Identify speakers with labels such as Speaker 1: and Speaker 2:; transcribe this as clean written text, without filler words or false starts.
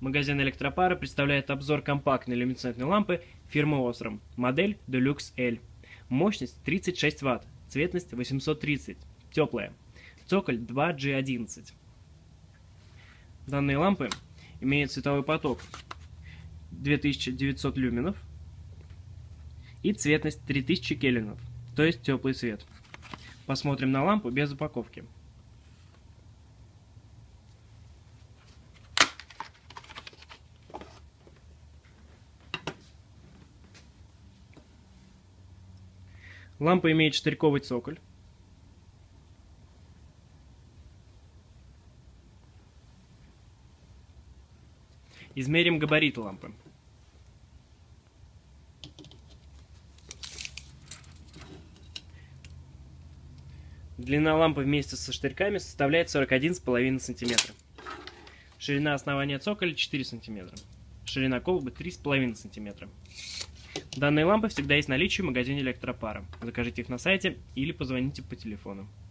Speaker 1: Магазин электропара представляет обзор компактной люминесцентной лампы фирмы Osram, модель Deluxe L. Мощность 36 Вт, цветность 830, теплая, цоколь 2G11. Данные лампы имеют световой поток 2900 люменов и цветность 3000 кельвинов, то есть теплый свет. Посмотрим на лампу без упаковки. Лампа имеет штырьковый цоколь. Измерим габариты лампы. Длина лампы вместе со штырьками составляет 41,5 см. Ширина основания цоколя 4 см. Ширина колбы 3,5 см. Данные лампы всегда есть в наличии в магазине электропара. Закажите их на сайте или позвоните по телефону.